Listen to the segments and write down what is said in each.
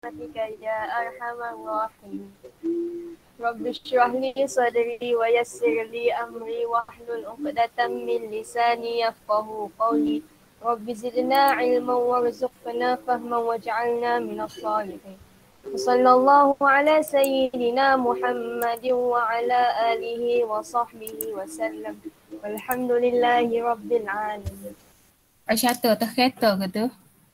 برحمتك يا أرحم الراحمين. رب اشرح لي صدري ويسر لي أمري واحلل عقدة من لساني يفقه قولي. رب زدنا علما وارزقنا فهما واجعلنا من الصالحين. وصلى الله على سيدنا محمد وعلى آله وصحبه وسلم. والحمد لله رب العالمين. Aisyata atas kereta ke tu?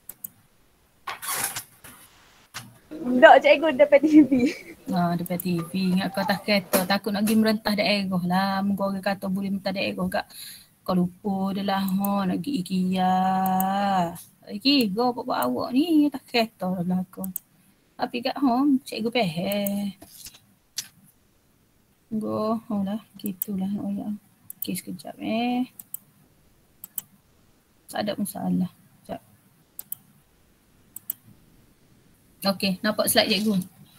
Tak, cikgu dapat TV. Depan TV. Ingat kau atas kereta. Takut nak pergi merentah daerah lah. Muka orang kata boleh merentah daerah kat. Kau lupa dia lah. Nak pergi IKEA. Lagi kau buat awak ni atas kereta lah kau. Tapi kat home, cikgu peheh. Go, lah. Gitulah nak oyak. Okay, sekejap Tak ada masalah. Sekejap. Okay, nampak slide cikgu?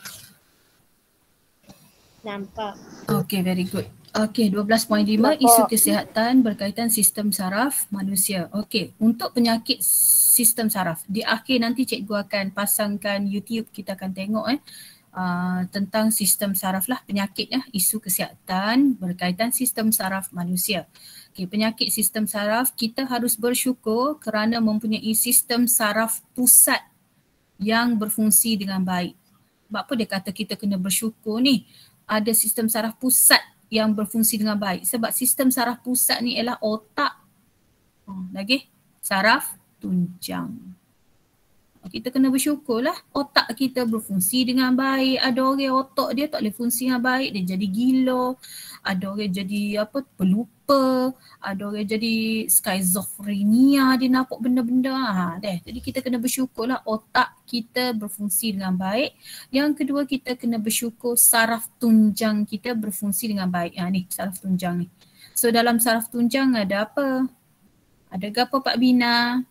Nampak. Okay, very good. Okay, 12.5 isu kesihatan berkaitan sistem saraf manusia. Okay, untuk penyakit sistem saraf. Di akhir nanti cikgu akan pasangkan YouTube, kita akan tengok tentang sistem saraf lah, penyakit isu kesihatan berkaitan sistem saraf manusia. Okay, penyakit sistem saraf, kita harus bersyukur kerana mempunyai sistem saraf pusat yang berfungsi dengan baik. Sebab apa dia kata kita kena bersyukur ni? Ada sistem saraf pusat yang berfungsi dengan baik. Sebab sistem saraf pusat ni ialah otak. Lagi saraf tunjang. Kita kena bersyukurlah otak kita berfungsi dengan baik. Ada orang otak dia tak boleh fungsi dengan baik, dia jadi gila. Ada orang jadi pelupa. Ada orang jadi skizofrenia, dia nampak benda-benda. Jadi kita kena bersyukurlah otak kita berfungsi dengan baik. Yang kedua, kita kena bersyukur saraf tunjang kita berfungsi dengan baik. Ni saraf tunjang ni. So dalam saraf tunjang ada apa? Ada apa Pak Bina?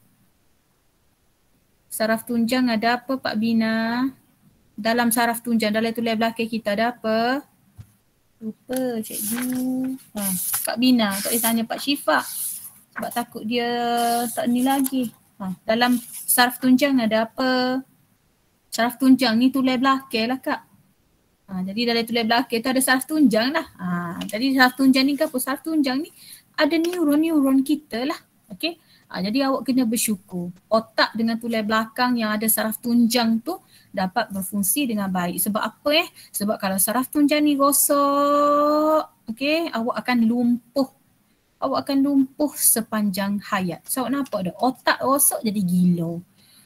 Saraf tunjang ada apa Pak Bina? Dalam saraf tunjang, dalam tulang belakang kita ada apa? Lupa cikgu. Pak Bina, tak boleh tanya Pak Syifa. Sebab takut dia tak ni lagi. Dalam saraf tunjang ada apa? Saraf tunjang ni tulang belakang lah Kak. Jadi dalam tulang belakang tu ada saraf tunjang lah. Jadi saraf tunjang ni ke apa? Saraf tunjang ni ada neuron-neuron kita lah. Okay. Jadi awak kena bersyukur. Otak dengan tulang belakang yang ada saraf tunjang tu dapat berfungsi dengan baik. Sebab apa Sebab kalau saraf tunjang ni rosak, okay, awak akan lumpuh. Awak akan lumpuh sepanjang hayat. So awak nampak dah, otak rosak jadi gila.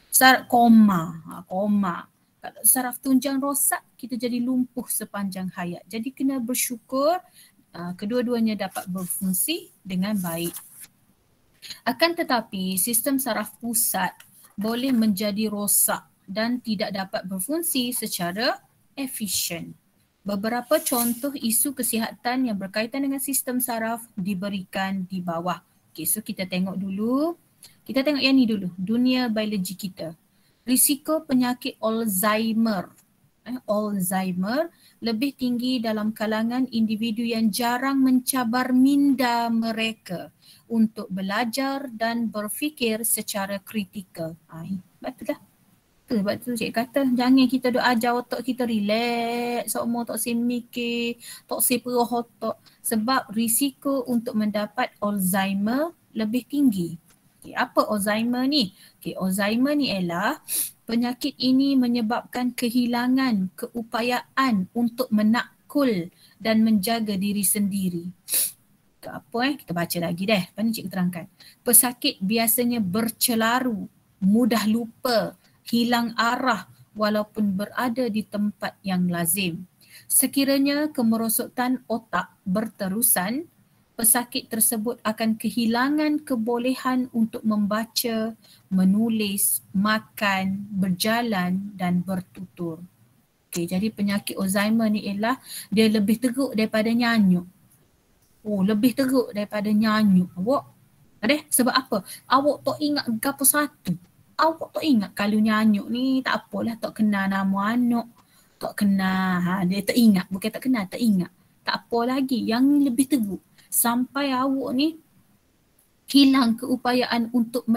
Koma. Kalau saraf tunjang rosak, kita jadi lumpuh sepanjang hayat. Jadi kena bersyukur kedua-duanya dapat berfungsi dengan baik. Akan tetapi sistem saraf pusat boleh menjadi rosak dan tidak dapat berfungsi secara efisien. Beberapa contoh isu kesihatan yang berkaitan dengan sistem saraf diberikan di bawah. Okay, so kita tengok dulu. Kita tengok yang ni dulu, dunia biologi kita. Risiko penyakit Alzheimer. Alzheimer lebih tinggi dalam kalangan individu yang jarang mencabar minda mereka untuk belajar dan berfikir secara kritikal. Betul lah. Sebab tu cikgu kata jangan kita duk ajar otak kita relax, semua tak usah mikir, tak usah perah otak. Sebab risiko untuk mendapat Alzheimer lebih tinggi. Okay, apa Alzheimer ni? Okay, Alzheimer ni ialah penyakit ini menyebabkan kehilangan keupayaan untuk menakul dan menjaga diri sendiri. Apa kita baca lagi deh. Apa ni cikgu terangkan. Pesakit biasanya bercelaru, mudah lupa, hilang arah walaupun berada di tempat yang lazim. Sekiranya kemerosotan otak berterusan, pesakit tersebut akan kehilangan kebolehan untuk membaca, menulis, makan, berjalan dan bertutur. Okay, jadi penyakit Alzheimer ni ialah dia lebih teruk daripada nyanyuk. Lebih teruk daripada nyanyuk. Awak sebab apa? Awak tak ingat gapo satu. Awak tak ingat kalau nyanyuk ni tak apalah, tak kenal nama anak. Tak kenal, dia tak ingat. Bukan tak kenal, tak ingat. Tak apa lagi. Yang lebih teruk. Sampai awak ni hilang keupayaan untuk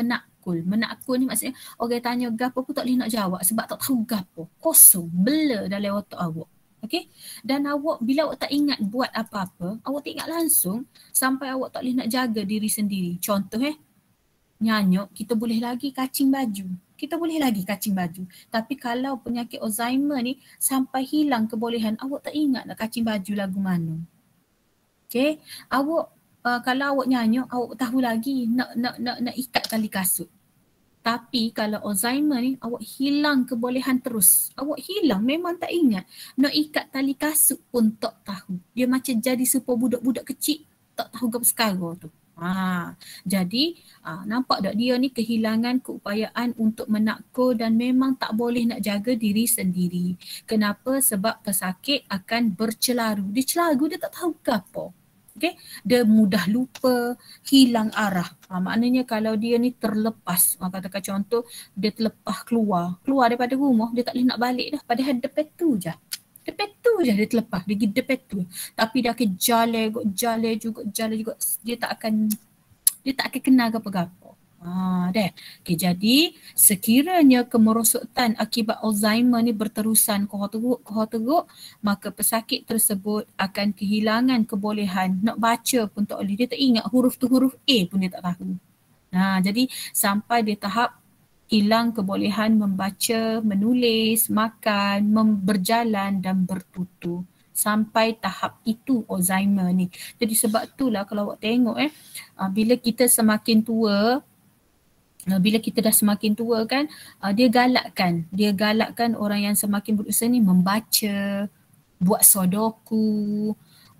menakul. Menakul ni maksudnya orang tanya gapo pun tak boleh nak jawab sebab tak tahu gapo. Kosong, blur dalam otak awak. Okey? Dan awak bila awak tak ingat buat apa-apa, awak tak ingat langsung sampai awak tak boleh nak jaga diri sendiri. Contoh nyanyuk, kita boleh lagi kacing baju. Kita boleh lagi kacing baju. Tapi kalau penyakit Alzheimer ni sampai hilang kebolehan, awak tak ingat nak kacing baju lagu mana. Okay, awak kalau awak nyanyuk, awak tahu lagi nak ikat tali kasut. Tapi kalau Alzheimer ni, awak hilang kebolehan terus. Awak hilang, memang tak ingat. Nak ikat tali kasut pun tak tahu. Dia macam jadi serupa budak-budak kecil, tak tahu apa sekarang tu. Jadi nampak tak dia ni kehilangan keupayaan untuk menakul dan memang tak boleh nak jaga diri sendiri. Kenapa? Sebab pesakit akan bercelaru. Dia celaru, dia tak tahu ke apa. Okay? Dia mudah lupa, hilang arah. Maknanya kalau dia ni terlepas, katakan contoh dia terlepas keluar daripada rumah, dia tak boleh nak balik dah. Padahal depan tu je. Depan tu je dia terlepas, dia pergi depan tu. Tapi dia akan jalan juga. Dia tak akan kenal apa-apa. Dah. Okay, jadi sekiranya kemerosotan akibat Alzheimer ni berterusan kohor teruk, maka pesakit tersebut akan kehilangan kebolehan nak baca pun tak boleh. Dia tak ingat huruf tu huruf A pun dia tak tahu. Jadi sampai di tahap hilang kebolehan membaca, menulis, makan, berjalan dan bertutur. Sampai tahap itu Alzheimer ni. Jadi sebab itulah kalau awak tengok bila kita semakin tua, bila kita dah semakin tua kan, dia galakkan orang yang semakin berusia ni membaca, buat sodoku,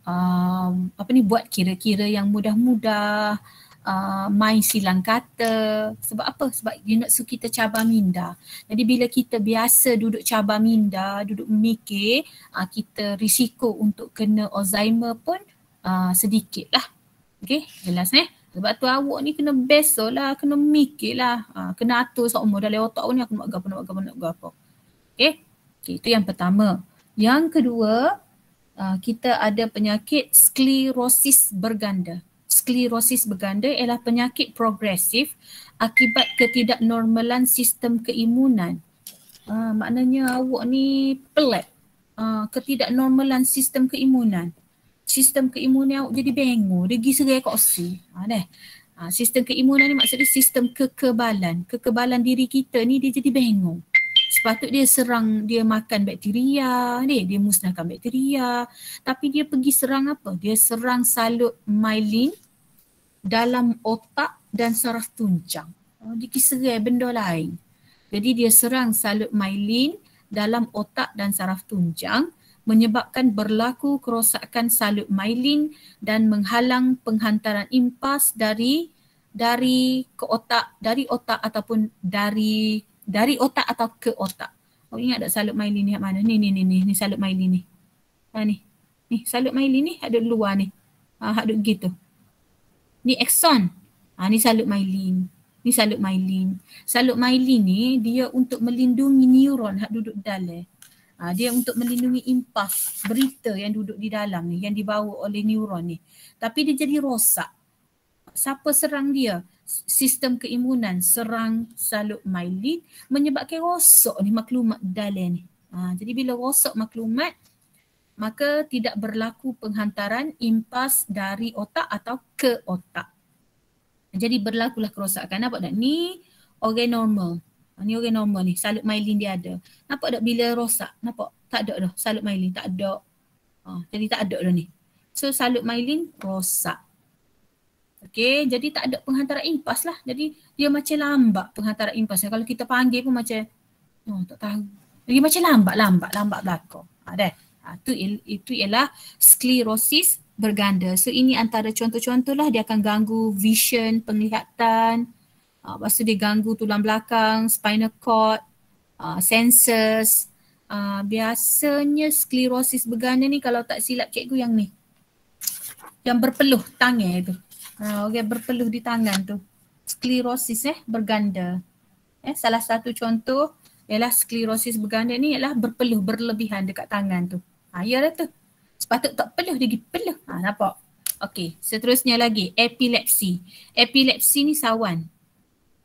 buat kira-kira yang mudah-mudah, main silang kata. Sebab apa? Sebab dia nak suruh kita cabar minda. Jadi bila kita biasa duduk cabar minda, duduk memikir, kita risiko untuk kena Alzheimer pun sedikit lah. Okay, jelas Sebab tu awak ni kena besar lah, kena mikir lah, kena atur seumur dalam otak ni aku nak apa. Okay, itu yang pertama. Yang kedua, kita ada penyakit sklerosis berganda. Sklerosis berganda ialah penyakit progresif akibat ketidaknormalan sistem keimunan. Maknanya awak ni pelik. Ketidaknormalan sistem keimunan. Sistem keimunan awak jadi bengu, dia pergi serai koksi. Sistem keimunan ni maksudnya sistem kekebalan. Kekebalan diri kita ni dia jadi bengu. Sepatut dia makan bakteria, dia musnahkan bakteria. Tapi dia pergi serang apa? Dia serang salut myelin dalam otak dan saraf tunjang. Dia pergi serai benda lain. Jadi dia serang salut myelin dalam otak dan saraf tunjang, menyebabkan berlaku kerosakan salut myelin dan menghalang penghantaran impas dari otak ataupun dari otak atau ke otak. Ingat tak salut myelin ni kat mana? Ni salut myelin ni. Ni salut myelin ni ada luar ni. Ada gitu. Ni axon. Ni salut myelin. Salut myelin ni dia untuk melindungi neuron hak duduk dalam. Dia untuk melindungi impas berita yang duduk di dalam ni, yang dibawa oleh neuron ni. Tapi dia jadi rosak. Siapa serang dia? Sistem keimunan serang salut myelin menyebabkan rosak ni maklumat dalam ni. Jadi bila rosak maklumat, maka tidak berlaku penghantaran impas dari otak atau ke otak. Jadi berlakulah kerosakan. Nampak tak? Ni orang normal. Ni orang normal ni, salut myelin dia ada. Nampak tak bila rosak? Nampak? Tak ada dah salut myelin, tak ada. Jadi tak ada dah ni. So salut myelin rosak. Okay, jadi tak ada penghantaran impas lah. Jadi dia macam lambat penghantaran impas. Kalau kita panggil pun macam, tak tahu. Jadi macam lambat belakang. Itu ialah sklerosis berganda. So ini antara contoh-contoh lah, dia akan ganggu vision, penglihatan. Lepas tu dia ganggu tulang belakang, spinal cord, senses. Biasanya sklerosis berganda ni kalau tak silap cikgu yang ni. Yang berpeluh tangan tu. Orang berpeluh di tangan tu. Sklerosis berganda. Salah satu contoh ialah sklerosis berganda ni ialah berpeluh berlebihan dekat tangan tu. Ya lah tu. Sepatut tak peluh, dia pergi peluh. Nampak? Okey, seterusnya lagi epilepsi. Epilepsi ni sawan.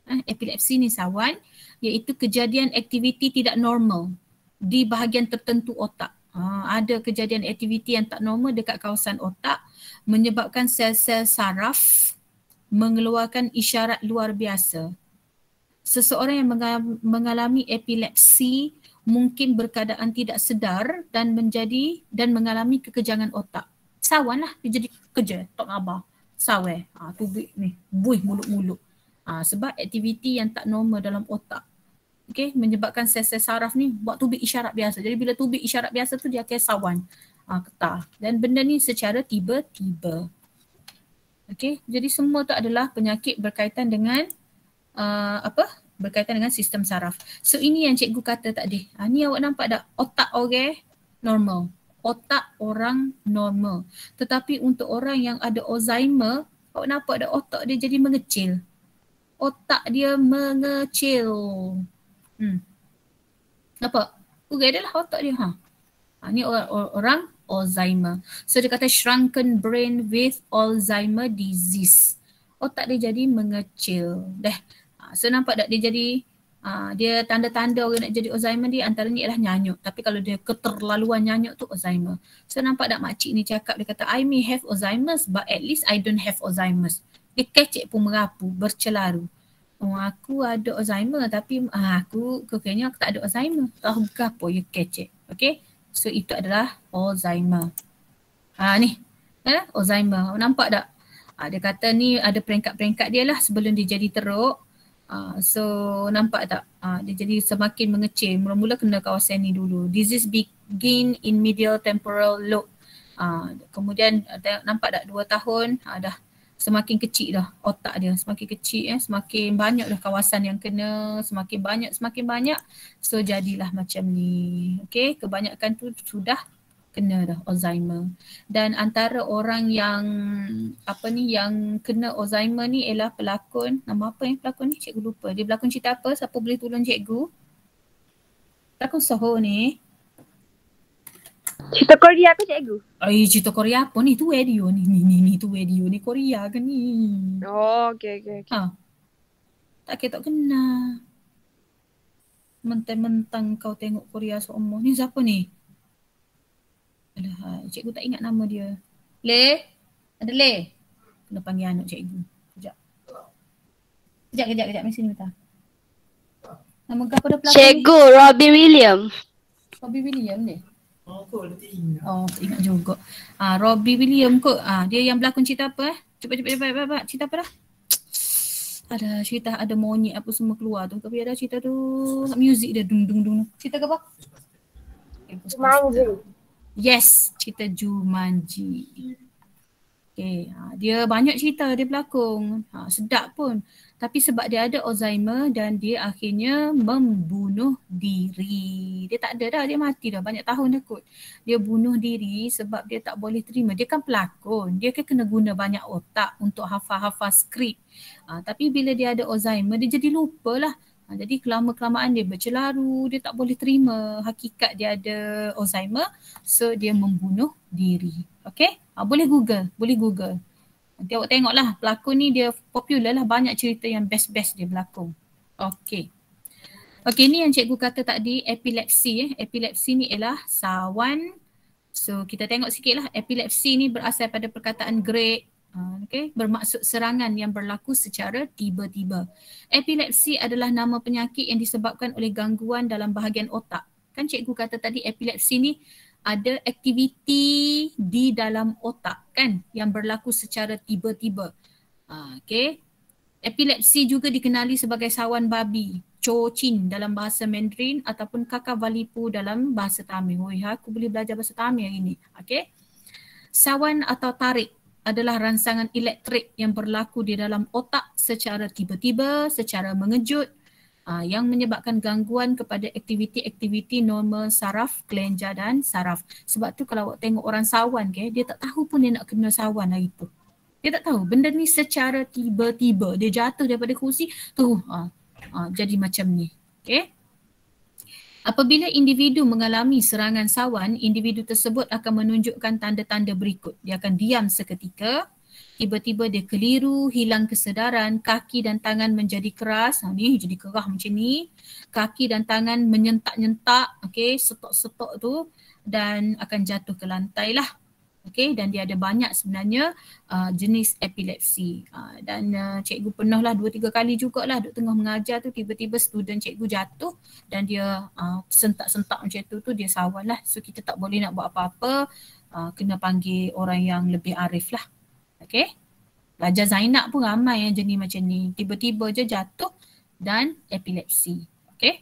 Epilepsi ni sawan, iaitu kejadian aktiviti tidak normal di bahagian tertentu otak. Ada kejadian aktiviti yang tak normal dekat kawasan otak menyebabkan sel-sel saraf mengeluarkan isyarat luar biasa. Seseorang yang mengalami epilepsi mungkin berkeadaan tidak sedar dan mengalami kekejangan otak. Sawan lah, dia jadi kerja, tak abah. Sawe, tubik ni, buih mulut-mulut. Sebab aktiviti yang tak normal dalam otak. Okay, menyebabkan sel-sel saraf ni buat tubik isyarat biasa. Jadi bila tubik isyarat biasa tu dia akan sawan, ketar. Dan benda ni secara tiba-tiba. Okay, jadi semua tu adalah penyakit berkaitan dengan berkaitan dengan sistem saraf. So ini yang cikgu kata tadi. Ni awak nampak tak? Otak orang normal. Otak orang normal. Tetapi untuk orang yang ada Alzheimer, awak nampak tak otak dia jadi mengecil. Otak dia mengecil. Nampak? Google dia lah otak dia. Ni orang Alzheimer. So dia kata shrunken brain with Alzheimer disease. Otak dia jadi mengecil. So nampak tak dia jadi dia tanda-tanda orang nak jadi Alzheimer dia antaranya ialah nyanyuk. Tapi kalau dia keterlaluan nyanyuk tu Alzheimer. So nampak tak makcik ni cakap, dia kata I may have Alzheimer's but at least I don't have Alzheimer's. Dia kecek pun merapu, bercelaru. Aku ada Alzheimer tapi aku kayaknya aku tak ada Alzheimer. Tahu apa you kecek. Okay. So itu adalah Alzheimer. Ni. Alzheimer. Nampak tak? Dia kata ni ada peringkat-peringkat dia lah sebelum dia jadi teruk. So nampak tak? Dia jadi semakin mengecil. Mula-mula kena kawasan ni dulu. Disease begin in medial temporal lobe. Kemudian nampak tak 2 tahun dah semakin kecil dah otak dia. Semakin kecil semakin banyak dah kawasan yang kena. Semakin banyak. So jadilah macam ni. Okay, kebanyakan tu sudah kena dah Alzheimer. Dan antara orang yang yang kena Alzheimer ni ialah pelakon. Nama apa yang pelakon ni? Cikgu lupa. Dia berlakon cerita apa? Siapa boleh tolong cikgu? Pelakon Soho ni. Cerita Korea ke cikgu? Cerita Korea apa ni? Tu video ni. Tu video ni Korea ke ni? Oh, okay. Tak kena. Mentang-mentang kau tengok Korea seumur. Ni siapa ni? Alah, cikgu tak ingat nama dia. Le? Ada Le? Kena panggil anak cikgu. Kejap. Mari sini bentar. Nama kau pada pelakon Cikgu ni? Robbie Williams. Robbie Williams ni? Kau dah ingat. Tak ingat juga. Robbie Williams kot. Dia yang berlakon cerita apa Cepat. Cerita apa dah? Ada cerita ada monyet apa semua keluar tu. Tapi ada cerita tu muzik dia dung. Cerita ke apa? Jumanji. Yes, cerita Jumanji. Okay, dia banyak cerita dia berlakon. Sedap pun. Tapi sebab dia ada Alzheimer dan dia akhirnya membunuh diri. Dia tak ada dah, dia mati dah banyak tahun dah kot. Dia bunuh diri sebab dia tak boleh terima. Dia kan pelakon. Dia kan kena guna banyak otak untuk hafal-hafal skrip. Tapi bila dia ada Alzheimer, dia jadi lupa lah. Jadi kelama-kelamaan dia bercelaru, dia tak boleh terima hakikat dia ada Alzheimer. So dia membunuh diri. Okay? Boleh Google. Nanti awak tengoklah pelakon ni dia popular lah, banyak cerita yang best-best dia berlakon. Okay. Okay, ni yang cikgu kata tadi epilepsi. Epilepsi ni ialah sawan. So kita tengok sikit lah. Epilepsi ni berasal pada perkataan Greek. Okay, bermaksud serangan yang berlaku secara tiba-tiba. Epilepsi adalah nama penyakit yang disebabkan oleh gangguan dalam bahagian otak. Kan cikgu kata tadi epilepsi ni ada aktiviti di dalam otak kan yang berlaku secara tiba-tiba. Okay. Epilepsi juga dikenali sebagai sawan babi, cocin dalam bahasa Mandarin ataupun kakavalipu dalam bahasa Tamil. Aku boleh belajar bahasa Tamil hari ni. Okay. Sawan atau tarik adalah rangsangan elektrik yang berlaku di dalam otak secara tiba-tiba, secara mengejut yang menyebabkan gangguan kepada aktiviti-aktiviti normal saraf, kelenjar dan saraf. Sebab tu kalau awak tengok orang sawan dia tak tahu pun dia nak kena sawan hari tu. Dia tak tahu. Benda ni secara tiba-tiba. Dia jatuh daripada kursi tu jadi macam ni. Okay. Apabila individu mengalami serangan sawan, individu tersebut akan menunjukkan tanda-tanda berikut. Dia akan diam seketika, Tiba-tiba dia keliru, hilang kesedaran, kaki dan tangan menjadi keras. Ni jadi kerah macam ni. Kaki dan tangan menyentak-nyentak, okey, setok-setok tu dan akan jatuh ke lantai lah. Okey, dan dia ada banyak sebenarnya jenis epilepsi. Dan cikgu pernah lah 2-3 kali jugalah duduk tengah mengajar tu, tiba-tiba student cikgu jatuh dan dia sentak-sentak macam tu dia sawal lah. So kita tak boleh nak buat apa-apa, kena panggil orang yang lebih arif lah. Okey, pelajar Zainab pun ramai yang jenis macam ni, tiba-tiba je jatuh dan epilepsi. Okey,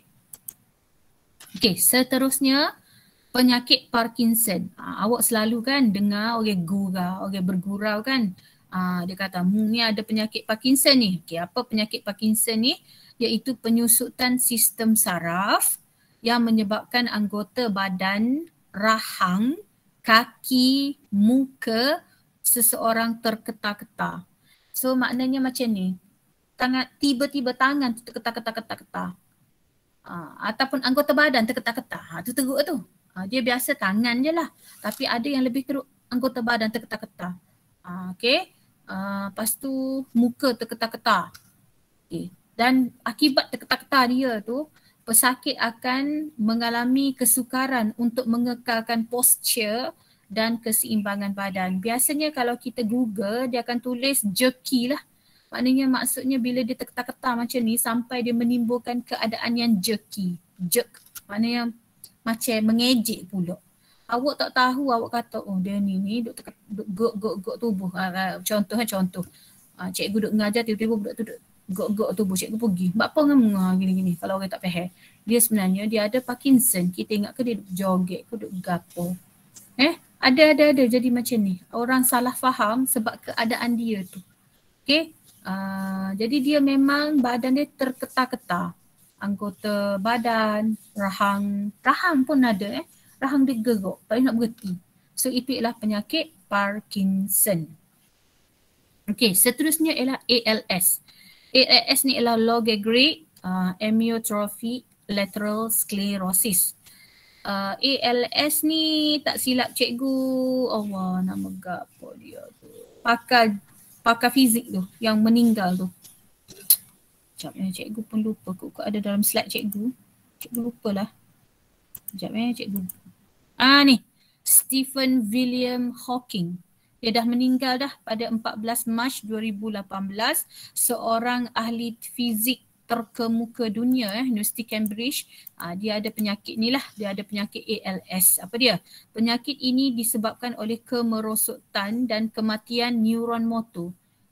seterusnya penyakit Parkinson. Awak selalu kan dengar orang gurau, orang bergurau kan. Dia kata, ni ada penyakit Parkinson ni. Okey, apa penyakit Parkinson ni? Iaitu penyusutan sistem saraf yang menyebabkan anggota badan, rahang, kaki, muka seseorang terketar-ketar. So maknanya macam ni. Tiba-tiba tangan tu terketar-ketar. Ataupun anggota badan terketar-ketar. Tu teruk tu. Dia biasa tangan je lah. Tapi ada yang lebih teruk, anggota badan terketar-ketar. Okey. Lepas tu muka terketar-ketar. Okay. Dan akibat terketar-ketar dia tu, pesakit akan mengalami kesukaran untuk mengekalkan posture dan keseimbangan badan. Biasanya kalau kita Google, dia akan tulis jerky lah. Maknanya maksudnya bila dia terketar-ketar macam ni sampai dia menimbulkan keadaan yang jerky. Jerk. Maknanya macam mengejek pula. Awak tak tahu, awak kata, oh dia ni duk gok tubuh. Contoh. Cikgu duk mengajar, tiba-tiba budak tu duk gok tubuh. Cikgu pergi. Buat apa dengan gini-gini kalau orang tak faham. Dia sebenarnya dia ada Parkinson. Kita ingat ke dia duk joget ke duk gapo. Ada jadi macam ni. Orang salah faham sebab keadaan dia tu. Okay. Jadi dia memang badan dia terketar-ketar. Anggota badan, rahang pun ada rahang dia gerok, tak nak berhenti. So itu ialah penyakit Parkinson. Okey, seterusnya ialah ALS. ALS ni ialah low grade amyotrophic lateral sclerosis. ALS ni tak silap cikgu, Allah nama gapo dia tu. Pakar fizik tu yang meninggal tu. Sekejap cikgu pun lupa kok ada dalam slide cikgu. Cikgu lupalah. Sekejap cikgu. Ni. Stephen William Hawking. Dia dah meninggal dah pada 14 Mac 2018. Seorang ahli fizik terkemuka dunia Universiti Cambridge. Dia ada penyakit ni lah. Dia ada penyakit ALS. Apa dia? Penyakit ini disebabkan oleh kemerosotan dan kematian neuron motor.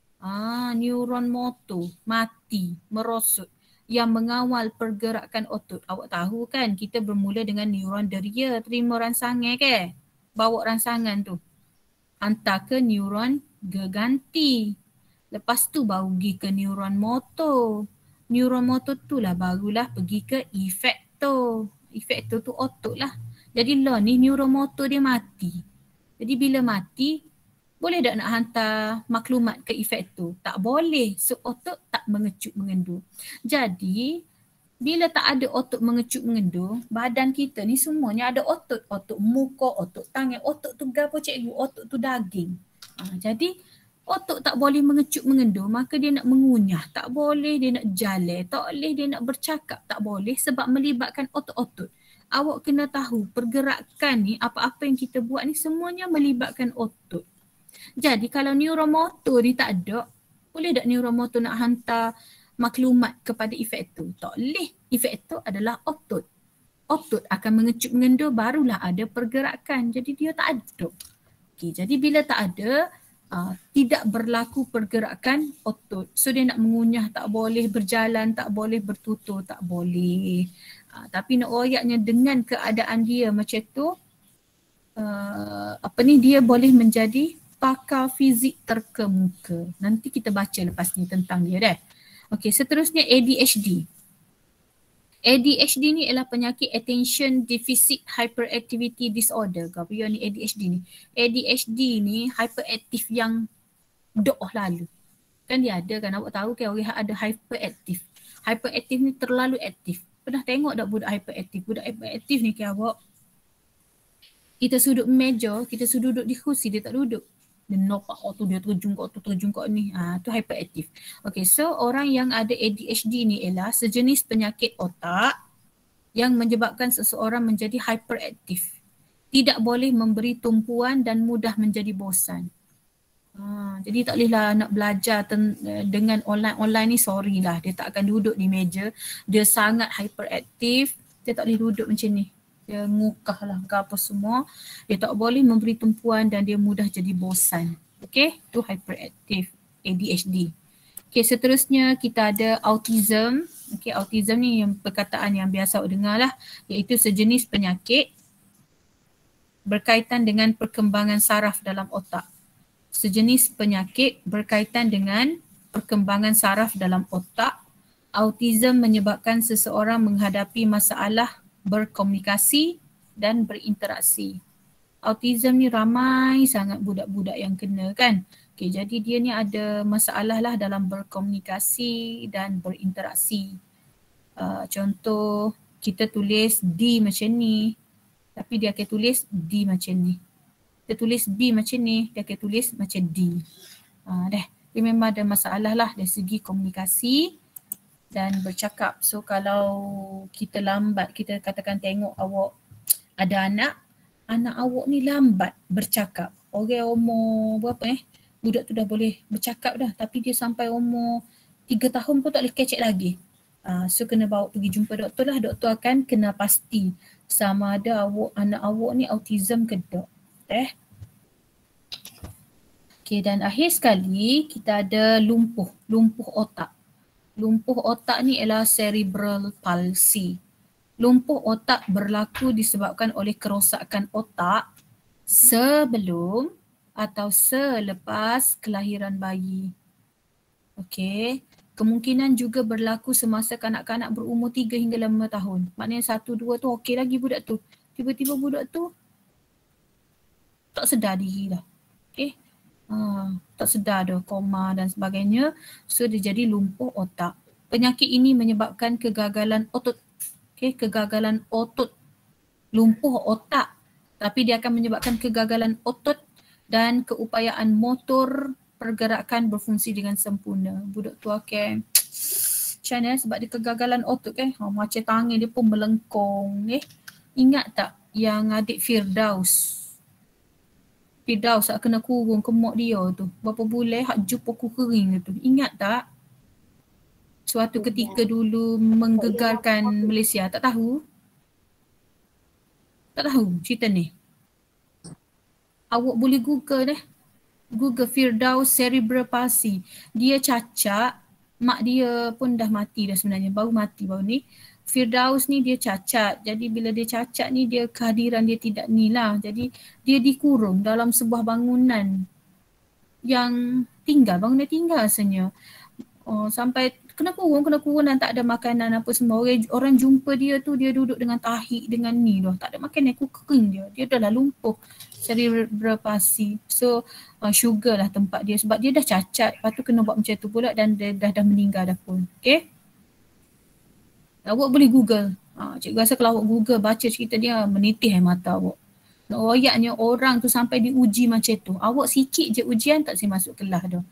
Neuron motor mati, merosot yang mengawal pergerakan otot. Awak tahu kan kita bermula dengan neuron deria, terima rangsangan ke? Bawa rangsangan tu. Hantar ke neuron geganti. Lepas tu baru pergi ke neuron motor. Neuron motor tu lah barulah pergi ke efektor. Efektor tu otot lah. Jadi lah ni neuron motor dia mati. Jadi bila mati, boleh tak nak hantar maklumat ke efektor? Tak boleh. So otot tak mengecut mengendur. Jadi bila tak ada otot mengecut mengendur, badan kita ni semuanya ada otot. Otot muka, otot tangan, otot tu gapo cikgu? Otot tu daging. Jadi otot tak boleh mengecut mengendur, maka dia nak mengunyah. Tak boleh dia nak jalan. Tak boleh dia nak bercakap. Tak boleh sebab melibatkan otot-otot. Awak kena tahu pergerakan ni, apa-apa yang kita buat ni semuanya melibatkan otot. Jadi kalau neuromotor ni tak ada, boleh tak neuromotor nak hantar maklumat kepada efektor? Tak boleh. Efektor adalah otot. Otot akan mengecut mengendur, barulah ada pergerakan. Jadi dia tak ada. Okay, jadi bila tak ada, tidak berlaku pergerakan otot. So dia nak mengunyah tak boleh, berjalan tak boleh, bertutur tak boleh. Tapi nak royaknya dengan keadaan dia macam tu, dia boleh menjadi pakar fizik terkemuka. Nanti kita baca lepas ni tentang dia dah. Okey, seterusnya ADHD. ADHD ni ialah penyakit Attention Deficit Hyperactivity Disorder. Apa yang ni ADHD ni? ADHD ni hyperaktif yang doh lalu. Kan dia ada kan, awak tahu kan orang ada hyperaktif. Hyperaktif ni terlalu aktif. Pernah tengok tak budak hyperaktif? Budak hyperaktif ni kan awak, kita sudut meja, kita sudut duduk di kursi, dia tak duduk. Dia nampak tu dia terjun kat ni. Tu hyperaktif. Okay, so orang yang ada ADHD ni ialah sejenis penyakit otak yang menyebabkan seseorang menjadi hyperaktif. Tidak boleh memberi tumpuan dan mudah menjadi bosan. Jadi tak bolehlah nak belajar dengan online ni, sorry lah. Dia tak akan duduk di meja. Dia sangat hyperaktif. Dia tak boleh duduk macam ni. Dia ngukah lah ke apa semua. Dia tak boleh memberi tumpuan dan dia mudah jadi bosan. Okay, tu hyperaktif, ADHD. Okay, seterusnya kita ada autism. Okay, autism ni yang perkataan yang biasa awak dengar lah. Iaitu sejenis penyakit berkaitan dengan perkembangan saraf dalam otak. Sejenis penyakit berkaitan dengan perkembangan saraf dalam otak. Autism menyebabkan seseorang menghadapi masalah berkomunikasi dan berinteraksi. Autism ni ramai sangat budak-budak yang kena kan. Okay, jadi dia ni ada masalah lah dalam berkomunikasi dan berinteraksi. Contoh kita tulis D macam ni, tapi dia akan tulis D macam ni. Dia tulis B macam ni, dia akan tulis macam D. Dia memang ada masalah lah dari segi komunikasi dan bercakap. So kalau kita lambat, kita katakan tengok awak ada anak awak ni lambat bercakap. Orang umur berapa budak tu dah boleh bercakap dah, tapi dia sampai umur 3 tahun pun tak boleh kecek lagi. So kena bawa pergi jumpa doktor lah. Doktor akan kena pasti sama ada anak awak ni autism ke tak. Okay, dan akhir sekali kita ada lumpuh otak. Lumpuh otak ni ialah cerebral palsy. Lumpuh otak berlaku disebabkan oleh kerosakan otak sebelum atau selepas kelahiran bayi. Okey, kemungkinan juga berlaku semasa kanak-kanak berumur 3 hingga 5 tahun. Maknanya 1, 2 tu okey lagi budak tu. Tiba-tiba budak tu tak sedar diri dah. Okey. Tak sedar dah, koma dan sebagainya. So dia jadi lumpuh otak. Penyakit ini menyebabkan kegagalan otot. Okey, kegagalan otot. Lumpuh otak. Tapi dia akan menyebabkan kegagalan otot dan keupayaan motor pergerakan berfungsi dengan sempurna. Budak tu okey. Macam mana sebab dia kegagalan otot kan. Macam tangan dia pun melengkung. Ingat tak yang adik Firdaus kena kurung kemok dia tu. Berapa bulan hak jumpa ku kering tu. Ingat tak? Suatu ketika dulu menggegarkan Malaysia. Tak tahu? Tak tahu cerita ni? Awak boleh Google Google Firdaus cerebral palsy. Dia cacat. Mak dia pun dah mati dah sebenarnya. Baru mati baru ni. Firdaus ni dia cacat. Jadi bila dia cacat ni dia kehadiran dia tidak ni lah. Jadi dia dikurung dalam sebuah bangunan yang bangunan tinggal rasanya. Sampai kena kurung dan tak ada makanan apa semua. Orang jumpa dia tu dia duduk dengan tahi dengan ni dah. Tak ada makanan, kering dia. Dia dah lah lumpuh cerebral palsy. So sugar lah tempat dia sebab dia dah cacat. Lepas tu kena buat macam tu pula dan dia dah meninggal dah pun. Okay. Awak boleh Google. Cikgu rasa kalau awak Google baca cerita dia menitih mata awak. Royaknya orang tu sampai diuji macam tu. Awak sikit je ujian tak boleh masuk kelas dah.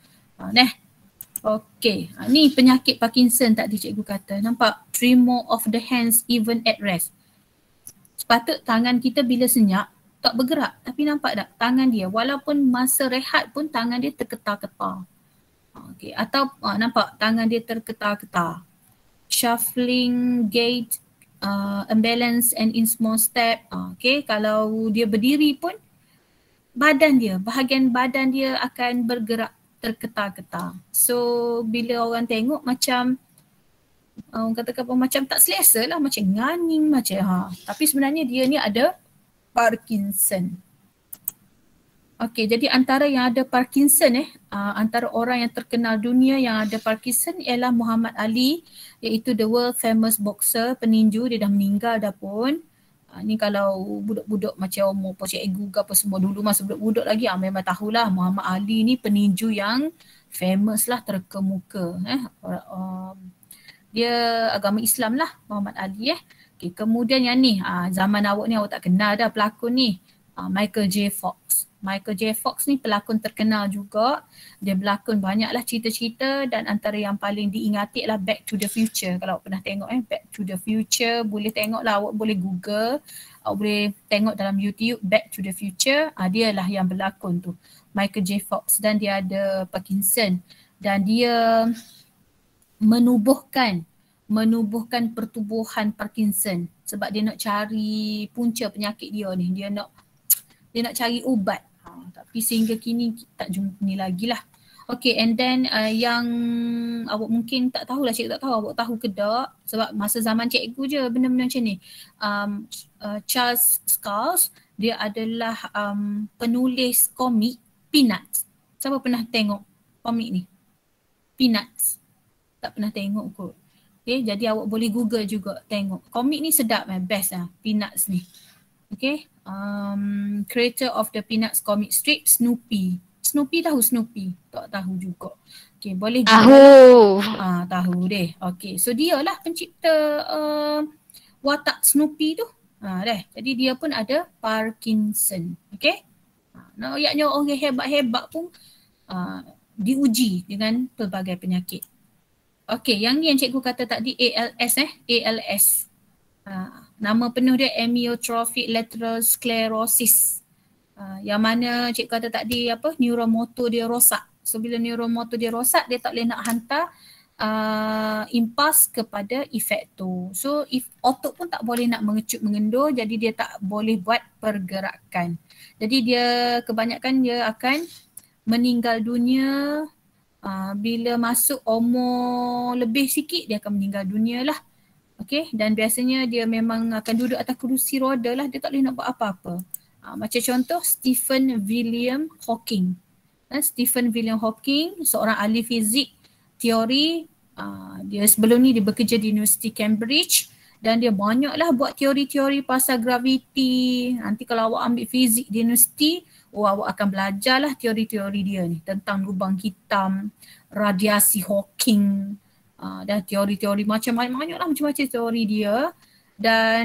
Okey. Ni penyakit Parkinson tadi cikgu kata. Nampak? Tremor of the hands even at rest. Sepatut tangan kita bila senyap tak bergerak. Tapi nampak tak? Tangan dia walaupun masa rehat pun tangan dia terketar-ketar. Okey. Atau nampak tangan dia terketar-ketar. Shuffling, gait, imbalance and in small step. Okay, kalau dia berdiri pun bahagian badan dia akan bergerak terketar-ketar. So bila orang tengok macam orang katakan macam tak selesa lah, macam nganing macam tapi sebenarnya dia ni ada Parkinson. Okey, jadi antara yang ada Parkinson antara orang yang terkenal dunia yang ada Parkinson ialah Muhammad Ali, iaitu the world famous boxer, peninju. Dia dah meninggal dah pun. Ni kalau budak-budak macam umur cikgu apa semua dulu masa budak-budak lagi memang tahulah Muhammad Ali ni peninju yang famous lah, terkemuka. Dia agama Islam lah Muhammad Ali. Okay, kemudian yang ni zaman awak ni awak tak kenal dah pelakon ni. Michael J. Fox. Michael J. Fox ni pelakon terkenal juga. Dia berlakon banyaklah cerita-cerita dan antara yang paling diingati adalah Back to the Future. Kalau awak pernah tengok Back to the Future, boleh tengok lah, awak boleh Google, awak boleh tengok dalam YouTube Back to the Future. Dia lah yang berlakon tu, Michael J. Fox, dan dia ada Parkinson dan dia menubuhkan pertubuhan Parkinson sebab dia nak cari punca penyakit dia ni. Dia nak cari ubat. Tapi sehingga kini tak jumpa ni lagi lah. Okay, and then yang awak mungkin tak tahulah, cikgu tak tahu awak tahu ke tak, sebab masa zaman cikgu je benda-benda macam ni. Charles Schulz, dia adalah penulis komik Peanuts. Siapa pernah tengok komik ni? Peanuts. Tak pernah tengok kot. Okay, jadi awak boleh Google juga tengok. Komik ni sedap best lah, Peanuts ni. Okay, creator of the Peanuts comic strip, Snoopy. Snoopy tahu Snoopy? Tak tahu juga. Okay, boleh Tahu. Tahu deh. Okay, so dia lah pencipta watak Snoopy tu. Jadi dia pun ada Parkinson. Okay. Nampaknya orang hebat-hebat pun diuji dengan pelbagai penyakit. Okay, yang ni yang cikgu kata tadi ALS ALS. Nama penuh dia amyotrophic lateral sclerosis. Yang mana cikgu kata tadi neuromotor dia rosak. So bila neuromotor dia rosak, dia tak boleh nak hantar impuls kepada efektor. So otot pun tak boleh nak mengecut mengendur, jadi dia tak boleh buat pergerakan. Jadi dia kebanyakan dia akan meninggal dunia bila masuk umur lebih sikit, dia akan meninggal dunia lah. Okay, dan biasanya dia memang akan duduk atas kerusi roda lah, dia tak boleh nak buat apa-apa. Macam contoh Stephen William Hawking. Stephen William Hawking seorang ahli fizik teori. Dia sebelum ni dia bekerja di University Cambridge dan dia banyaklah buat teori-teori pasal graviti. Nanti kalau awak ambil fizik di universiti, awak akan belajarlah teori-teori dia ni tentang lubang hitam, radiasi Hawking, dan teori-teori macam-macam teori dia. Dan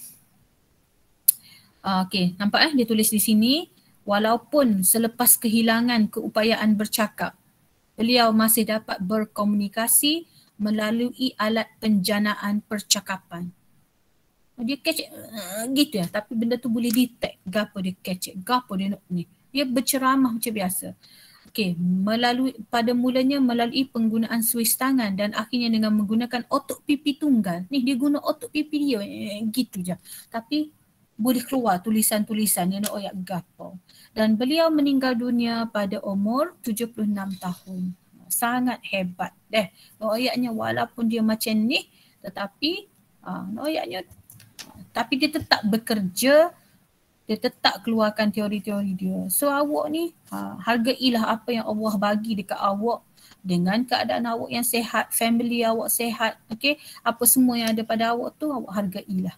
okay, nampak dia tulis di sini, walaupun selepas kehilangan keupayaan bercakap, beliau masih dapat berkomunikasi melalui alat penjanaan percakapan. Dia catch gitu ya, tapi benda tu boleh detect gapo dia catch, gapo dia nak ni. Dia berceramah macam biasa. Okey, pada mulanya melalui penggunaan suis tangan dan akhirnya dengan menggunakan otot pipi tunggal. Ni dia guna otot pipi dia gitu je. Tapi boleh keluar tulisan-tulisan dia nak oyak gapo. Dan beliau meninggal dunia pada umur 76 tahun. Sangat hebat deh. Oyaknya walaupun dia macam ni, tetapi oyaknya tapi dia tetap bekerja, dia tetap keluarkan teori-teori dia. So awak ni hargailah apa yang Allah bagi dekat awak dengan keadaan awak yang sihat, family awak sihat, okey? Apa semua yang ada pada awak tu awak hargailah.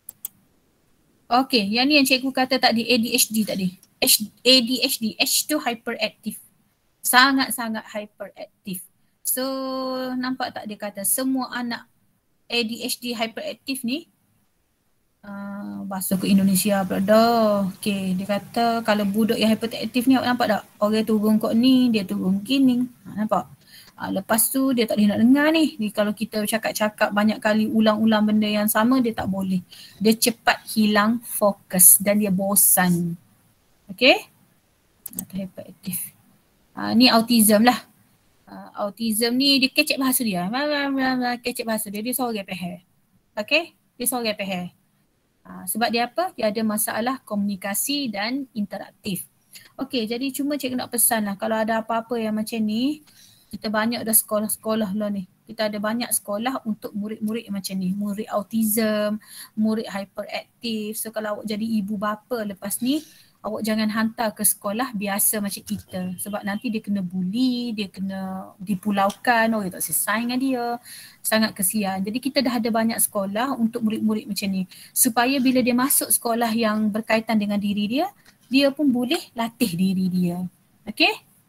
Okey, yang ni yang cikgu kata tadi, ADHD tadi. ADHD, H tu hyperactive. Sangat-sangat hyperaktif. So nampak tak dia kata semua anak ADHD hyperaktif ni, bahasa ke Indonesia pula dah. Okay, dia kata kalau budak yang hyperaktif ni, awak nampak tak? Orang turun kot ni, dia turun gini. Nampak? Lepas tu dia tak boleh nak dengar ni. Kalau kita cakap-cakap banyak kali ulang-ulang benda yang sama, dia tak boleh. Dia cepat hilang fokus dan dia bosan. Okay? Hyperaktif. Ni autism lah. Autism ni dia kecek bahasa dia. Kecek bahasa dia. Dia sorang peher. Okay? Dia sorang peher. Sebab dia apa? Dia ada masalah komunikasi dan interaktif. Okay, jadi cuma cikgu nak pesan lah. Kalau ada apa-apa yang macam ni, kita banyak dah sekolah-sekolah lah ni. Kita ada banyak sekolah untuk murid-murid yang macam ni. Murid autism, murid hyperaktif. So kalau awak jadi ibu bapa lepas ni, awak jangan hantar ke sekolah biasa macam kita. Sebab nanti dia kena bully, dia kena dipulaukan, orang tak selesai dengan dia. Sangat kesian. Jadi kita dah ada banyak sekolah untuk murid-murid macam ni. Supaya bila dia masuk sekolah yang berkaitan dengan diri dia, dia pun boleh latih diri dia. Okay?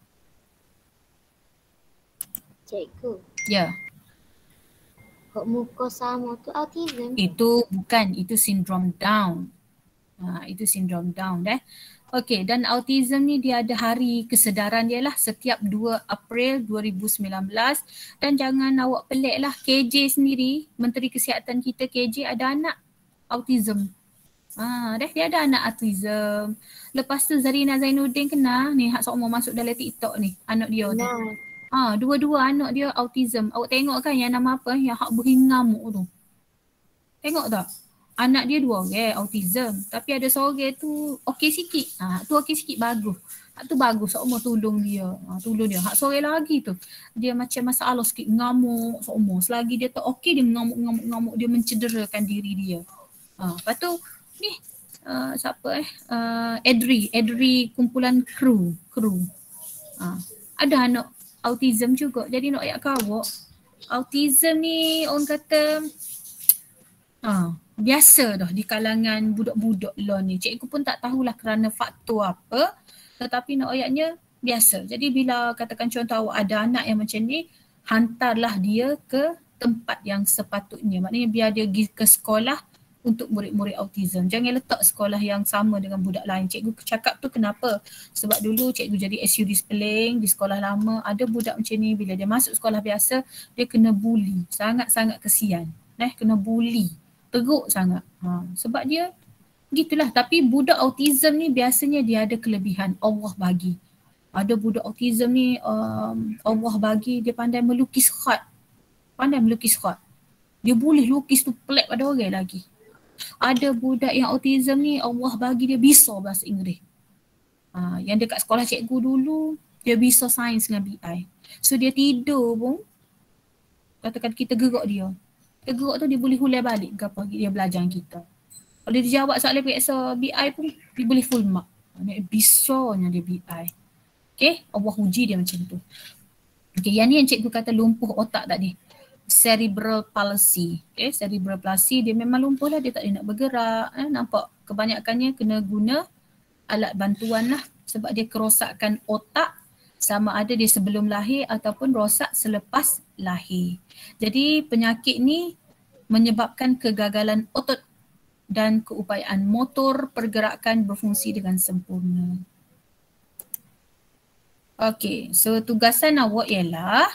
Cikgu. Ya. Kok muka sama tu autism? Itu bukan, itu sindrom Down. Itu sindrom Down Okey, dan autism ni dia ada hari kesedaran dia lah setiap 2 April 2019 dan jangan awak pelik lah, KJ sendiri, Menteri Kesihatan kita KJ ada anak autism. Dia ada anak autism. Lepas tu Zarina Zainuddin kena ni hak seumur masuk dalam TikTok ni, anak dia tu. Dua-dua anak dia autism. Awak tengok kan yang nama apa? Yang hak beringamuk tu. Tengok tak? Anak dia 2 orang autism. Tapi ada seorang tu okey sikit. Tu okey sikit bagus. Hak tu bagus seumur tolong dia. Tolong dia. Hak seorang lagi tu. Dia macam masalah sikit ngamuk seumur. Selagi dia tak okey dia ngamuk. Dia mencederakan diri dia. Lepas tu ni siapa Edri kumpulan kru. Ada anak autism juga. Jadi nak ayat kawak. Autism ni orang kata biasa dah di kalangan budak-budak lah ni. Cikgu pun tak tahulah kerana faktor apa. Tetapi nak ayatnya biasa. Jadi bila katakan contoh awak ada anak yang macam ni, hantarlah dia ke tempat yang sepatutnya. Maknanya biar dia pergi ke sekolah untuk murid-murid autism. Jangan letak sekolah yang sama dengan budak lain. Cikgu cakap tu kenapa? Sebab dulu cikgu jadi SUD Sepeling di sekolah lama. Ada budak macam ni bila dia masuk sekolah biasa, dia kena bully. Sangat-sangat kesian. Kena bully. Teruk sangat. Sebab dia gitulah. Tapi budak autism ni biasanya dia ada kelebihan. Allah bagi. Ada budak autism ni Allah bagi dia pandai melukis khat. Dia boleh lukis tu pelik pada orang lagi. Ada budak yang autism ni Allah bagi dia bisa bahasa Inggeris. Yang dekat sekolah cikgu dulu dia bisa sains dengan BI. So dia tidur pun katakan kita gerak dia. Gerak tu dia boleh hulai balik ke apa dia belajar kita. Kalau dia jawab soalan periksa BI pun dia boleh full mark. Bisanya dia BI. Okay, Allah uji dia macam tu. Okay, yang ni yang cikgu kata lumpuh otak tadi. Cerebral palsy. Okay, cerebral palsy dia memang lumpuh lah, dia tak boleh nak bergerak. Nampak kebanyakannya kena guna alat bantuan lah sebab dia kerosakan otak sama ada dia sebelum lahir ataupun rosak selepas lahir. Jadi penyakit ni menyebabkan kegagalan otot dan keupayaan motor pergerakan berfungsi dengan sempurna. Okey, so tugasan awak ialah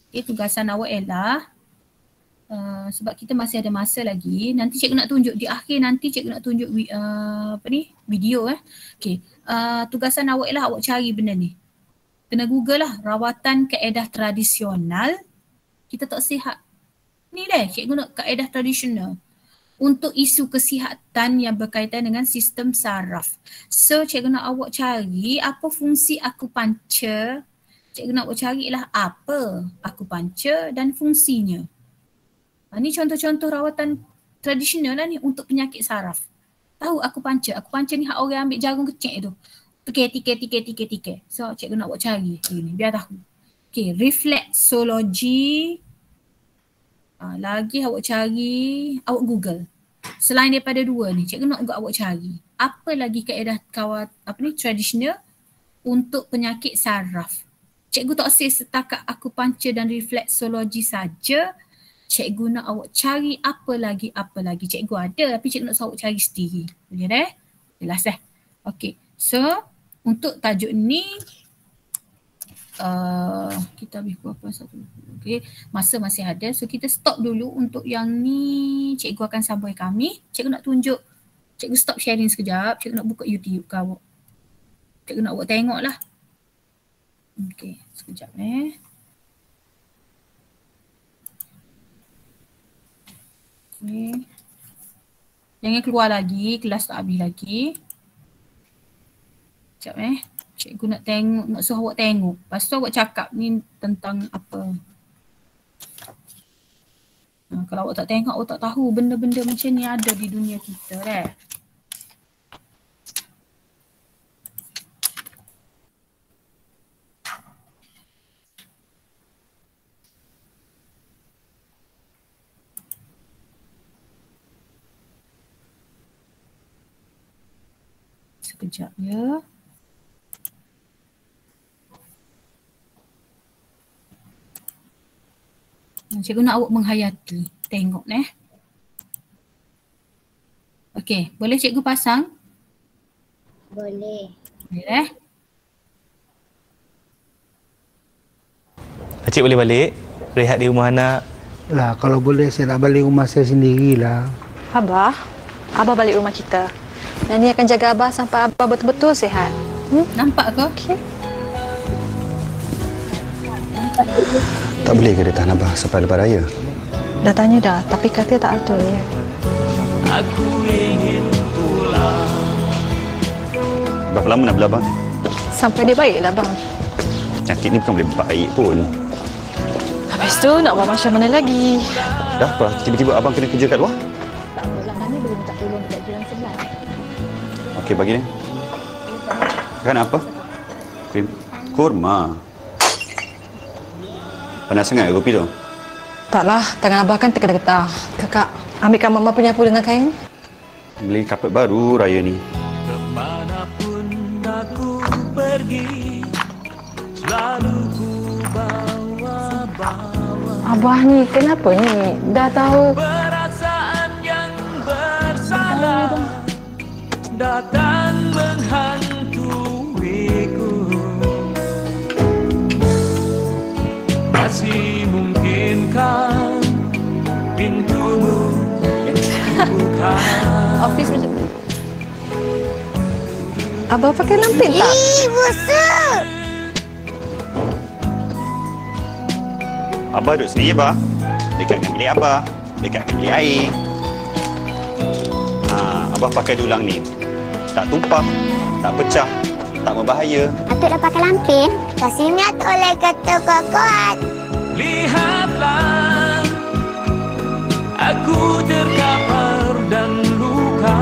sebab kita masih ada masa lagi. Nanti cikgu nak tunjuk di akhir, nanti cikgu nak tunjuk video Okey, tugasan awak ialah awak cari benda ni. Kena Google lah, rawatan kaedah tradisional. Kita tak sihat. Ni cikgu nak kaedah tradisional untuk isu kesihatan yang berkaitan dengan sistem saraf. So cikgu nak awak cari apa fungsi akupuncture. Cikgu nak awak cari ialah apa akupuncture dan fungsinya. Ni contoh-contoh rawatan tradisional lah ni untuk penyakit saraf. Tahu akupuncture? Akupuncture ni hak orang ambil jarum kecil tu. Tiket. So cikgu nak awak cari ni biar tahu. Okay, reflexology. Lagi awak cari, awak Google. Selain daripada 2 ni, cikgu nak juga awak cari. Apa lagi kaedah tradisional untuk penyakit saraf. Cikgu tak say setakat akupuncture dan reflexology saja. Cikgu nak awak cari apa lagi. Cikgu ada tapi cikgu nak awak cari sendiri. Boleh Jelas Okay. So, untuk tajuk ni kita habis berapa satu. Okay, masa masih ada. So kita stop dulu untuk yang ni. Cikgu akan sambung kami. Cikgu nak tunjuk. Cikgu stop sharing sekejap. Cikgu nak buka YouTube ke awak. Cikgu nak awak tengok lah. Okay, sekejap Okay. Jangan keluar lagi. Kelas tak habis lagi. Sekejap Cikgu nak tengok, nak suruh awak tengok. Lepas tu awak cakap ni tentang apa. Kalau awak tak tengok, awak tak tahu benda-benda macam ni ada di dunia kita Sekejap ya. Cikgu nak awak menghayati. Tengok Okey, boleh cikgu pasang Boleh. Boleh. Pakcik boleh balik? Rehat di rumah anak. Lah, kalau boleh saya nak balik rumah saya sendirilah. Abah, Abah balik rumah kita. Nani akan jaga Abah sampai Abah betul-betul sihat. Nampak ke? Okey. Tak boleh ke dia tahan Abah sampai lepas raya? Dah tanya dah, tapi kata tak ada. Berapa lama nak bela Abang? Sampai dia baiklah bang. Penyakit ni bukan boleh baik pun. Habis tu nak buat macam mana lagi? Dah apa? Tiba-tiba Abang kena kerja kat luar? Tak apalah, Nani boleh minta tolong dekat jiran sebelah. Okey, bagi ni. Kan apa? Krim. Kurma. Panas sangat kopi tu? Taklah, tangan Abah kan tergetar-getar. Kakak, ambilkan Mama penyapu dengan kain. Beli kapet baru raya ni. Kemanapun aku pergi, selalu ku bawa Abah ni, kenapa ni? Dah tahu. perasaan yang bersalah datang menghantuiku. Masih mungkinkah pintumu dibuka? Office macam tu. Abah pakai lampin tak? Abah duduk sini, Abah. Dekat dengan bilik Abah. Dekat dengan bilik air. Abah pakai dulang ni. Tak tumpah, tak pecah, tak berbahaya. Atuk dah pakai lampin. Kasihnya Atuk oleh kata kuat-kuat. Lihatlah, aku terkapar dan luka.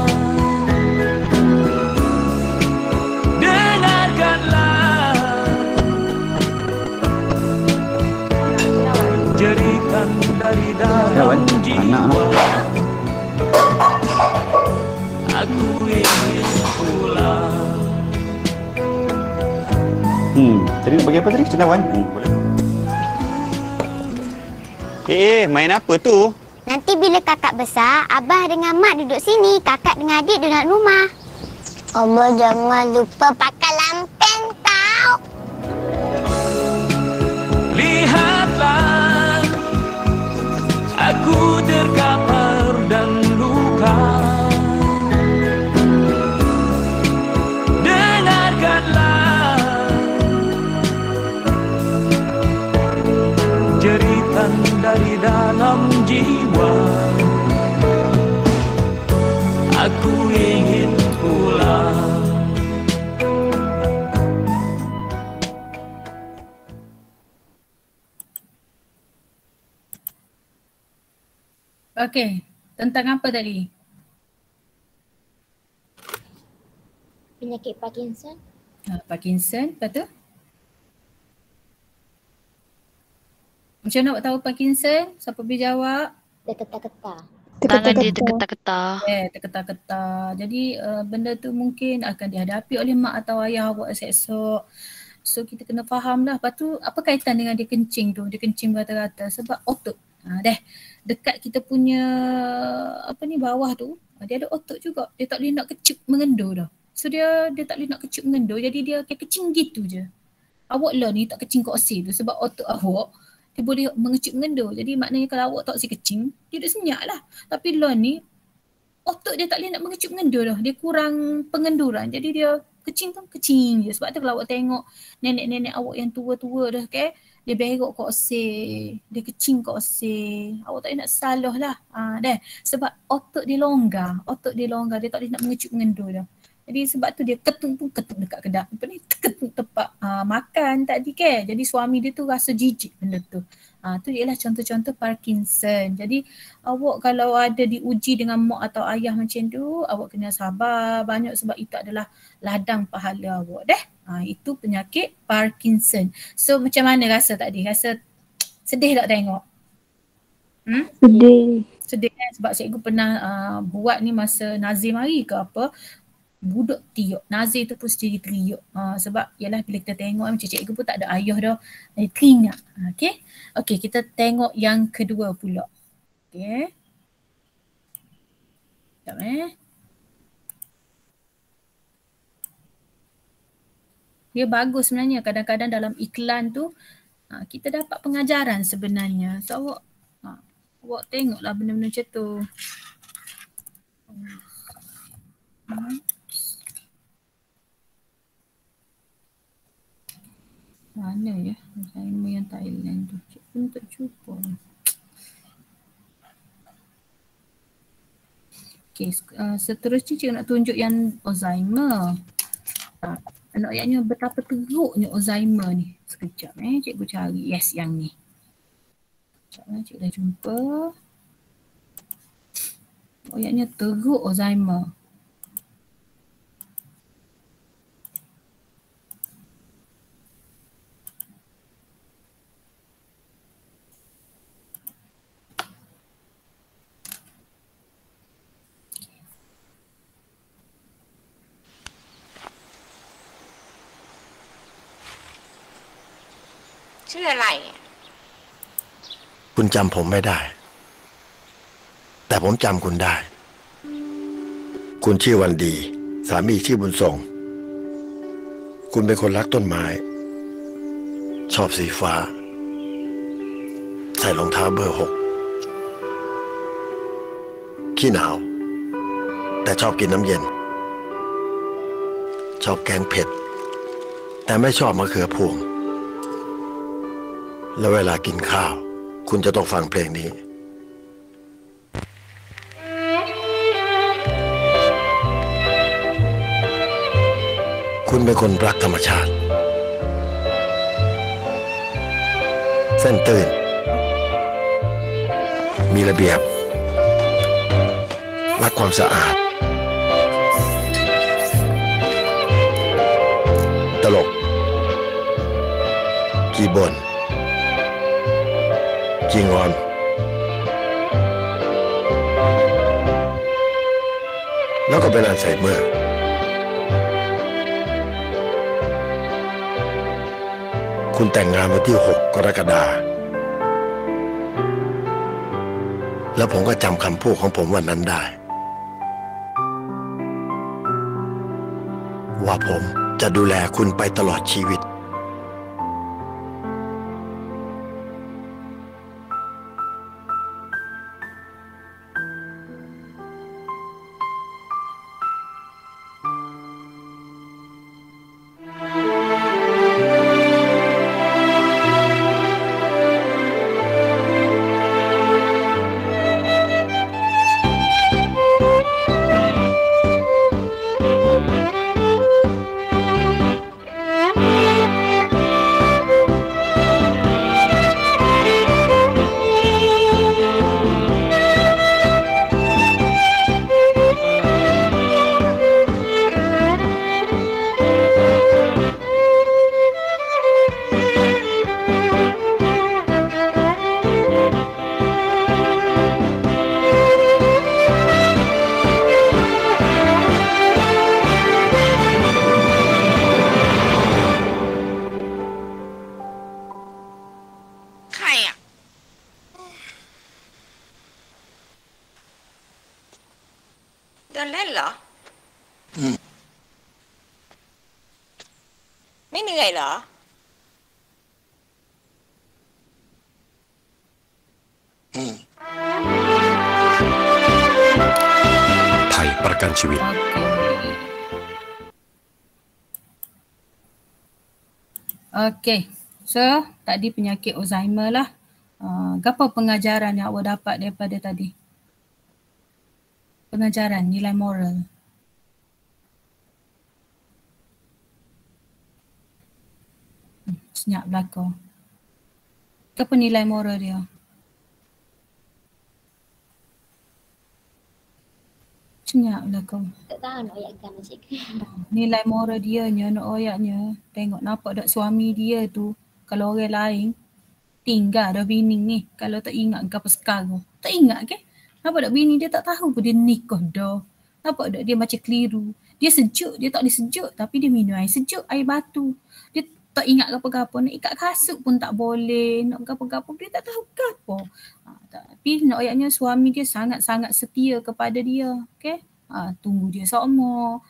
Dengarkanlah jeritan dari dalam jiwa. Aku ingin pulang. Tadi nak bagi apa tadi? Cendawan? Boleh. Main apa tu? Nanti bila kakak besar, Abah dengan Mak duduk sini. Kakak dengan adik duduk rumah. Abah jangan lupa pakai lampin tau. Lihatlah, aku terkapar dan luka. Dengarkanlah jeritan dari dalam jiwa. Aku ingin pulang. Okey, tentang apa tadi? Penyakit Parkinson. Parkinson, lepas tu? Macam mana awak tahu Parkinson? Siapa boleh jawab? Dia ketar-ketar. Tangan dia terketar-ketar. Terketar-ketar. Jadi benda tu mungkin akan dihadapi oleh mak atau ayah awak esok-esok. So kita kena faham lah. Lepas tu apa kaitan dengan dia kencing tu? Dia kencing rata-rata sebab otot. Dekat kita punya bawah tu dia ada otot juga. Dia tak boleh nak kecup mengendur dah. So dia tak boleh nak kecup mengendur. Jadi dia kayak kecing gitu je. Awak lah ni tak kecing koksi tu sebab otot awak dia boleh mengecup mengendur. Jadi maknanya kalau awak tak si kecing, dia duduk senyap lah. Tapi lah ni otot dia tak boleh nak mengecup mengendur dah. Dia kurang pengenduran. Jadi dia kecing pun kecing je. Sebab tu kalau awak tengok nenek-nenek awak yang tua-tua dah dia berok kat osir. Dia kecing kat osir. Awak tak boleh nak salah lah. Sebab otot dia longgar. Dia tak boleh nak mengecup mengendur dah. Jadi sebab tu dia ketung pun ketung dekat kedai. Ketung tempat makan tadi ke. Jadi suami dia tu rasa jijik benda tu. Tu ialah contoh-contoh Parkinson. Jadi awak kalau ada diuji dengan mak atau ayah macam tu, awak kena sabar banyak sebab itu adalah ladang pahala awak itu penyakit Parkinson. So macam mana rasa tadi? Rasa sedih tak tengok? Sedih kan? Sebab cikgu pernah buat ni masa Nazim hari ke apa. Budak tiup. Nazir tu pun sendiri teriuk. Sebab yalah bila kita tengok macam cikgu pun tak ada ayah dah. Dia teringat. Okey, kita tengok yang kedua pula. Okey. Sekejap Dia bagus sebenarnya. Kadang-kadang dalam iklan tu kita dapat pengajaran sebenarnya. So awak tengoklah benda-benda macam tu. Mana ya Alzheimer yang Thailand tu? Cik pun tak jumpa. Okay, seterusnya cik nak tunjuk yang Alzheimer. Ayatnya betapa teruknya Alzheimer ni. Sekejap cikgu cari. Yes, yang ni. Sekejap cik dah jumpa. Ayatnya teruk Alzheimer. ชื่ออะไรคุณจำผมไม่ได้ แต่ผมจำคุณได้ คุณชื่อวันดี สามีชื่อบุญส่ง คุณเป็นคนรักต้นไม้ ชอบสีฟ้า ใส่รองเท้าเบอร์ 6 ขี้หนาว แต่ชอบกินน้ำเย็น ชอบแกงเผ็ด แต่ไม่ชอบมะเขือพวง แล้วเวลากินข้าว คุณจะต้องฟังเพลงนี้ คุณเป็นคนรักธรรมชาติ เส้นตื่น มีระเบียบ รักความสะอาด ตลก ขี้บ่น ขี้งอน แล้วก็เป็นอัลไซเมอร์ คุณแต่งงานวันที่ 6 กรกฎาคม แล้วผมก็จำคำพูดของผมวันนั้นได้ ว่าผมจะดูแลคุณไปตลอดชีวิตเดินเล่นเหรอ ไม่เหนื่อยเหรอไทยประกันชีวิต Okay. So, tadi penyakit Alzheimer lah. Apa pengajaran yang awak dapat daripada tadi? Pengajaran, nilai moral. Senyap belakang. Apa nilai moral dia? Senyap belakang. Tak tahu nak ayatkan macam Nilai moral dia nak ayatnya. Tengok nampak tak suami dia tu. Kalau orang lain tinggal dah bini ni. Kalau tak ingat ke apa sekarang. Tak ingat ke? Nampak tak bini dia tak tahu pun dia nikah dah. Nampak tak dia macam keliru. Dia sejuk, dia tak boleh sejuk. Tapi dia minum air sejuk, air batu. Dia tak ingat apa-apa. Nak ikat kasut pun tak boleh. Nak apa-apa. Dia tak tahu apa. Tapi nak ayatnya suami dia sangat-sangat setia kepada dia. Okay? Tunggu dia sama.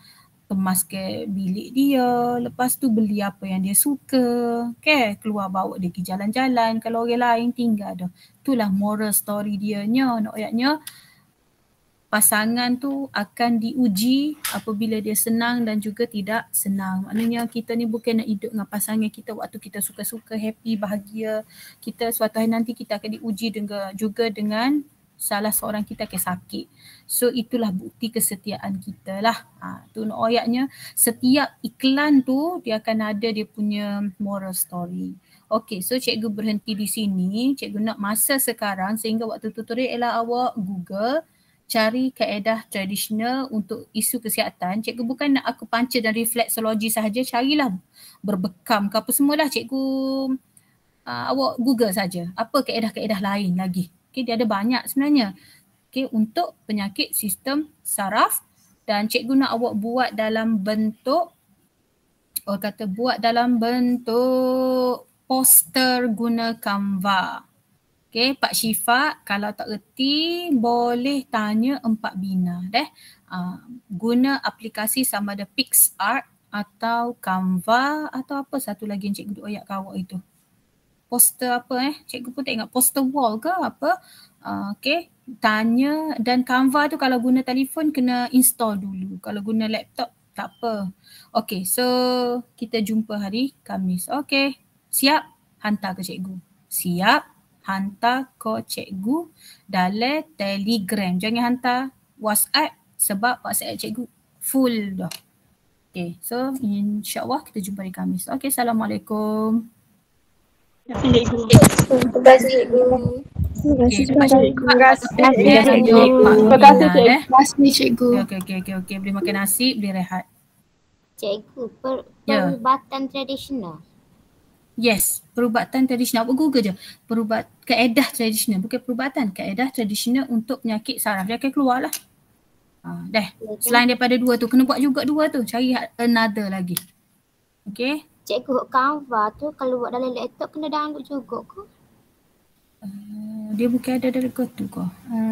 kemas ke bilik dia, lepas tu beli apa yang dia suka, keluar bawa dia pergi jalan-jalan, kalau orang lain tinggal dah. Itulah moral story dia nya. Ayatnya pasangan tu akan diuji apabila dia senang dan juga tidak senang. Maknanya kita ni bukan nak hidup dengan pasangan kita waktu kita suka-suka, happy, bahagia. Kita suatu hari nanti kita akan diuji juga dengan salah seorang kita akan sakit. So itulah bukti kesetiaan kita lah. Tu ayatnya setiap iklan tu dia akan ada dia punya moral story. Okay, so cikgu berhenti di sini. Cikgu nak masa sekarang sehingga waktu tutorial ialah awak Google cari kaedah tradisional untuk isu kesihatan. Cikgu bukan nak aku panca dan refleksologi sahaja, carilah berbekam ke apa semualah cikgu awak Google saja. Apa kaedah-kaedah lain lagi? Okay, dia ada banyak sebenarnya. Okay, untuk penyakit sistem saraf dan cikgu nak awak buat dalam bentuk, buat dalam bentuk poster guna Canva. Okay, Pak Syifa kalau tak erti boleh tanya Empat Bina guna aplikasi sama ada PixArt atau Canva atau apa satu lagi yang cikgu duk ayat kat awak itu. Poster apa cikgu pun tak ingat, poster wall ke apa. Okay, tanya. Dan Canva tu kalau guna telefon kena install dulu. Kalau guna laptop tak apa. Okay, so kita jumpa hari Khamis. Okay, siap? Hantar ke cikgu. Siap? Hantar ke cikgu dalam Telegram. Jangan hantar WhatsApp sebab WhatsApp cikgu full dah. Okay, so insyaAllah kita jumpa hari Khamis. Okay, Assalamualaikum. Terima kasih cikgu. Terima kasih cikgu. Okey. Boleh makan nasi, boleh rehat. Cikgu, perubatan tradisional. Yes, perubatan tradisional. Apa Google je. Kaedah tradisional, bukan perubatan. Kaedah tradisional untuk penyakit saraf. Dia akan keluar lah. Selain daripada dua tu, kena buat juga dua tu. Cari another lagi. Okay. Cikgu, Canva tu kalau buat dalam laptop kena download juga ke? Dia bukan ada dalam tu ke?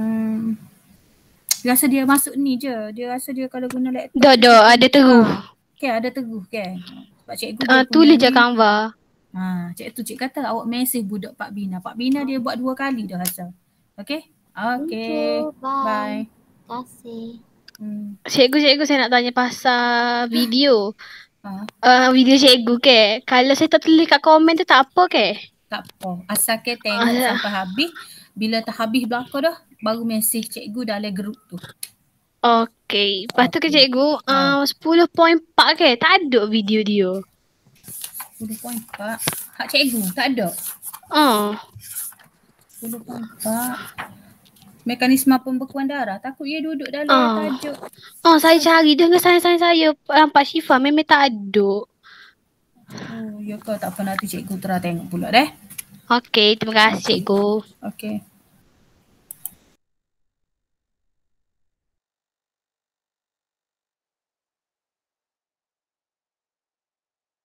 Rasa dia masuk ni je. Dia rasa dia kalau guna laptop. Ada teguh. Okay, ada teguh kan. Sebab cikgu tulis je Canva. Cikgu kata awak mesej budak Pak Bina. Pak Bina dia buat 2 kali dah rasa. Okay? Okay. Bye. Terima kasih. Cikgu saya nak tanya pasal video. Video cikgu kalau saya tak tulis kat komen tu tak apa Tak apa. Asal tengok sampai habis. Bila tak habis belakang dah, baru mesej cikgu dalam grup tu. Okay. Lepas tu cikgu 10.4 tak ada video dia. 10.4. Hak cikgu tak ada. 10.4. Mekanisme pembekuan darah. Takut ia duduk dalam tajuk. Saya cari dengan saya Pak Syifa memang tak ada. Ya ke? Tak apa, nanti cikgu terang tengok pula deh. Okey, terima kasih cikgu. Okey.